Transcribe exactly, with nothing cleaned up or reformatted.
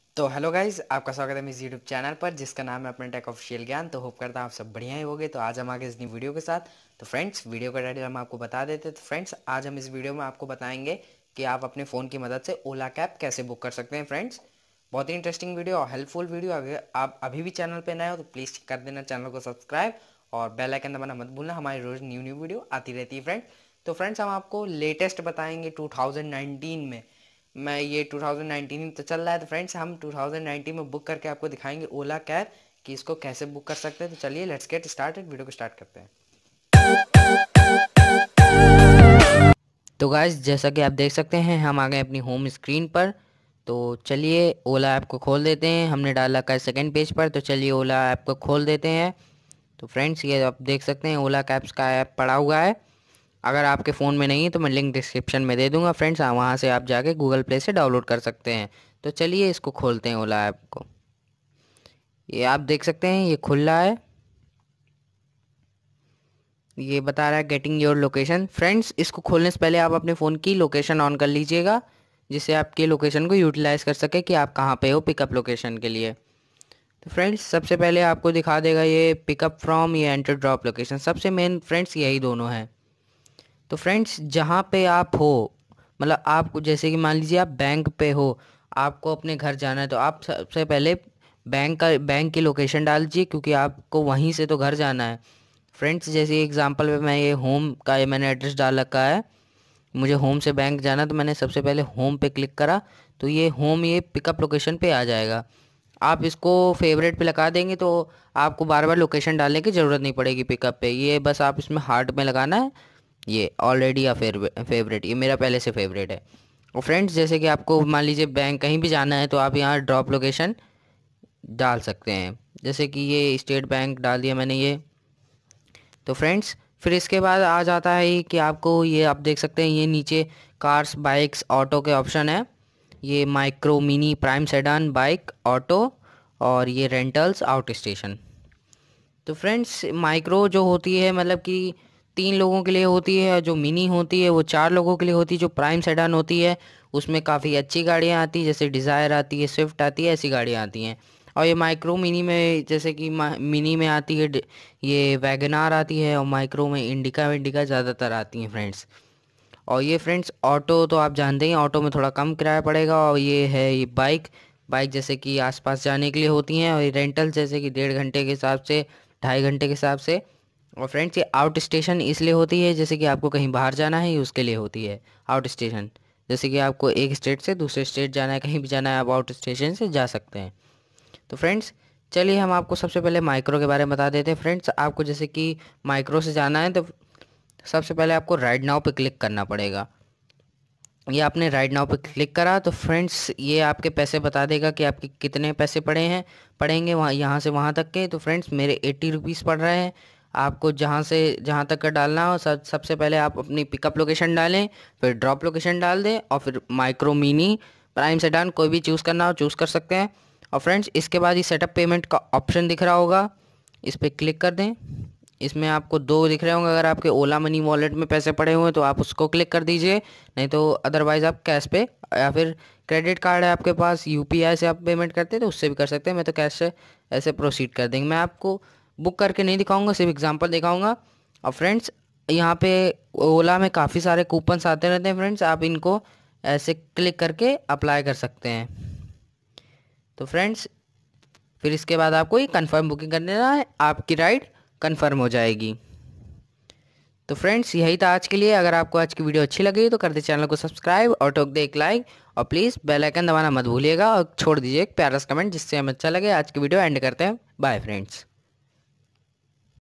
तो hello guys, आपका स्वागत है मेरे यूट्यूब चैनल पर जिसका नाम है अपने टेक ऑफिशियल ज्ञान। तो होप करता हूँ आप सब बढ़िया ही होंगे। तो आज हम आगे इस नई वीडियो के साथ। तो फ्रेंड्स, वीडियो का टाइटल हम आपको बता देते। तो फ्रेंड्स, आज हम इस वीडियो में आपको बताएंगे कि आप अपने फ़ोन की मदद से ओला कैब कैसे बुक कर सकते हैं। फ्रेंड्स, बहुत ही इंटरेस्टिंग वीडियो और हेल्पफुल वीडियो। अगर आप अभी भी चैनल पर नए हो तो प्लीज़ कर देना चैनल को सब्सक्राइब और बेल आइकन दबाना मत भूलना। हमारी रोज़ न्यू न्यू वीडियो आती रहती है फ्रेंड्स। तो फ्रेंड्स, हम आपको लेटेस्ट बताएंगे टू थाउजेंड नाइनटीन में। मैं ये टू थाउजेंड नाइनटीन में तो चल रहा है, तो फ्रेंड्स हम टू थाउजेंड नाइनटीन में बुक करके आपको दिखाएंगे ओला कैब कि इसको कैसे बुक कर सकते हैं। तो चलिए लेट्स गेट स्टार्टेड, वीडियो को स्टार्ट करते हैं। तो गाइस, जैसा कि आप देख सकते हैं हम आ गए अपनी होम स्क्रीन पर। तो चलिए ओला ऐप को खोल देते हैं। हमने डाला का सेकेंड पेज पर, तो चलिए ओला ऐप को खोल देते हैं। तो फ्रेंड्स, ये आप देख सकते हैं ओला कैब्स का ऐप पड़ा हुआ है। अगर आपके फ़ोन में नहीं है तो मैं लिंक डिस्क्रिप्शन में दे दूंगा फ्रेंड्स, वहाँ से आप जाके गूगल प्ले से डाउनलोड कर सकते हैं। तो चलिए इसको खोलते हैं ओला ऐप को। ये आप देख सकते हैं ये खुल रहा है। ये बता रहा है गेटिंग योर लोकेशन। फ्रेंड्स, इसको खोलने से पहले आप अपने फ़ोन की लोकेशन ऑन कर लीजिएगा, जिससे आपके लोकेशन को यूटिलाइज़ कर सके कि आप कहाँ पे हो पिकअप लोकेशन के लिए। तो फ्रेंड्स, सबसे पहले आपको दिखा देगा ये पिकअप फ्रॉम, ये एंटर ड्रॉप लोकेशन। सबसे मेन फ्रेंड्स यही दोनों हैं। तो फ्रेंड्स, जहाँ पे आप हो, मतलब आपको जैसे कि मान लीजिए आप बैंक पे हो, आपको अपने घर जाना है, तो आप सबसे पहले बैंक का बैंक की लोकेशन डाल दीजिए, क्योंकि आपको वहीं से तो घर जाना है। फ्रेंड्स, जैसे एग्जांपल पे मैं ये होम का ये मैंने एड्रेस डाल रखा है। मुझे होम से बैंक जाना, तो मैंने सबसे पहले होम पे क्लिक करा, तो ये होम ये पिकअप लोकेशन पे आ जाएगा। आप इसको फेवरेट पे लगा देंगे तो आपको बार बार लोकेशन डालने की ज़रूरत नहीं पड़ेगी पिकअप पे। ये बस आप इसमें हार्ट में लगाना है, ये ऑलरेडी या फेवरेट, ये मेरा पहले से फेवरेट है। और फ्रेंड्स, जैसे कि आपको मान लीजिए बैंक कहीं भी जाना है तो आप यहाँ ड्रॉप लोकेशन डाल सकते हैं। जैसे कि ये स्टेट बैंक डाल दिया मैंने ये। तो फ्रेंड्स, फिर इसके बाद आ जाता है कि आपको ये आप देख सकते हैं ये नीचे कार्स बाइक्स ऑटो के ऑप्शन है। ये micro mini prime sedan bike auto और ये रेंटल्स आउट स्टेशन। तो फ्रेंड्स, माइक्रो जो होती है मतलब कि तीन लोगों के लिए होती है, और जो मिनी होती है वो चार लोगों के लिए होती है। जो प्राइम सेडान होती है उसमें काफ़ी अच्छी गाड़ियाँ आती हैं, जैसे डिज़ायर आती है, स्विफ्ट आती है, ऐसी गाड़ियाँ आती हैं। और ये माइक्रो मिनी में जैसे कि मिनी में आती है ड- ये वैगनार आती है, और माइक्रो में इंडिका विंडिका ज़्यादातर आती हैं फ्रेंड्स। और ये फ्रेंड्स ऑटो तो आप जानते ही, ऑटो में थोड़ा कम किराया पड़ेगा। और ये है ये बाइक बाइक जैसे कि आसपास जाने के लिए होती हैं। और ये रेंटल जैसे कि डेढ़ घंटे के हिसाब से, ढाई घंटे के हिसाब से। और फ्रेंड्स, ये आउट स्टेशन इसलिए होती है जैसे कि आपको कहीं बाहर जाना है, ये उसके लिए होती है आउट स्टेशन। जैसे कि आपको एक स्टेट से दूसरे स्टेट जाना है, कहीं भी जाना है, आप आउट स्टेशन से जा सकते हैं। तो फ्रेंड्स, चलिए हम आपको सबसे पहले माइक्रो के बारे में बता देते हैं। फ्रेंड्स, आपको जैसे कि माइक्रो से जाना है तो सबसे पहले आपको राइट नाउ पे क्लिक करना पड़ेगा। ये आपने राइट नाउ पे क्लिक करा तो फ्रेंड्स ये आपके पैसे बता देगा कि आपके कितने पैसे पड़े हैं पड़ेंगे वहाँ, यहाँ से वहाँ तक के। तो फ्रेंड्स, मेरे एट्टी रुपीज़ पड़ रहे हैं। आपको जहाँ से जहाँ तक का डालना हो, सब सबसे पहले आप अपनी पिकअप लोकेशन डालें, फिर ड्रॉप लोकेशन डाल दें, और फिर माइक्रो मिनी प्राइम सेडान कोई भी चूज़ करना हो चूज़ कर सकते हैं। और फ्रेंड्स, इसके बाद ये सेटअप पेमेंट का ऑप्शन दिख रहा होगा, इस पर क्लिक कर दें। इसमें आपको दो दिख रहे होंगे। अगर आपके ओला मनी वॉलेट में पैसे पड़े हुए हैं तो आप उसको क्लिक कर दीजिए, नहीं तो अदरवाइज़ आप कैश पे या फिर क्रेडिट कार्ड है आपके पास, यूपीआई से आप पेमेंट करते हैं तो उससे भी कर सकते हैं। मैं तो कैश से ऐसे प्रोसीड कर देंगे। मैं आपको बुक करके नहीं दिखाऊंगा, सिर्फ एग्जांपल दिखाऊंगा। और फ्रेंड्स, यहाँ पे ओला में काफ़ी सारे कूपन्स आते रहते हैं फ्रेंड्स, आप इनको ऐसे क्लिक करके अप्लाई कर सकते हैं। तो फ्रेंड्स, फिर इसके बाद आपको ये कंफर्म बुकिंग कर देना है, आपकी राइड कंफर्म हो जाएगी। तो फ्रेंड्स, यही था आज के लिए। अगर आपको आज की वीडियो अच्छी लगी तो कर दे चैनल को सब्सक्राइब और ठोक दे एक लाइक, और प्लीज़ बेल आइकन दबाना मत भूलिएगा, और छोड़ दीजिए एक प्यारा सा कमेंट जिससे हमें अच्छा लगे। आज की वीडियो एंड करते हैं। Bye friends.